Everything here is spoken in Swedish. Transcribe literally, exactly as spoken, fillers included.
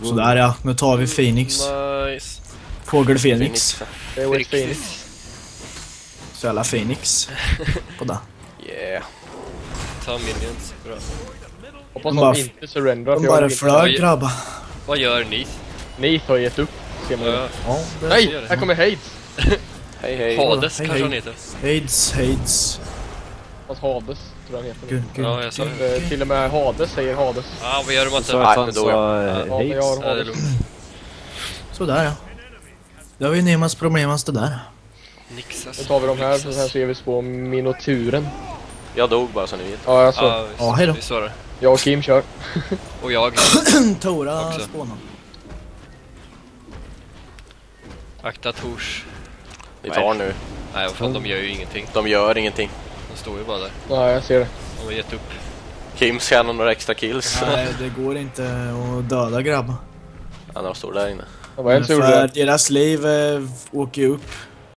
Så där ja, nu tar vi Phoenix. Nice. Fågel Phoenix. Det är Phoenix. Så jävla Phoenix. På det. Yeah. Ta minions, bra. Hoppas De bara- de inte surrendrar. De för jag bara vill- flög grabbar. Vad gör ni? Ni har gett upp. Ser man Ja. det. Ja, det Nej, här kommer Hades. Hej hej. Hades. Hades Hej, kanske hej. han heter. Hades, Hades. Fast Hades tror jag han heter. Gud, gud, Ja, jag sa gud, det. Eh, gud. Till och med Hades säger Hades. Ah, vad gör du Så Matte? att Nej, han sa eh, Ja, men jag Hades. har det är Hades. lugnt. Sådär ja. Det var ju Nemas problemas det där. Nixas. Nu tar vi de här, så här ser vi på Minoturen. Jag dog bara så ni vet. Ja, alltså. Ja, vi, Ja, hej då. vi svarar. Jag och Kim kör. Och jag. Tora Också. spånar. Akta Tors. Vi tar nu. Nej, vad fan, de gör ju ingenting. De gör ingenting. De står ju bara där. Ja, jag ser det. De har gett upp. Kim tjänar några extra kills. Nej, det går inte att döda grabbar. Han står där inne. Det var en som gjorde För det. deras liv eh, åker ju upp.